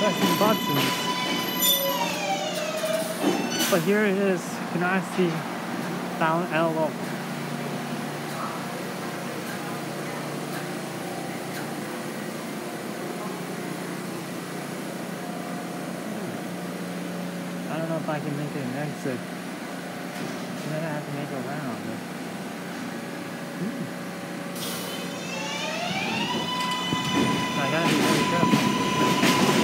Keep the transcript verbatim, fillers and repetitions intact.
pressing buttons. But here it is. Can I see down envelope? I don't know if I can make it an exit. And then I have to make a round. Hmm. I gotta be really careful.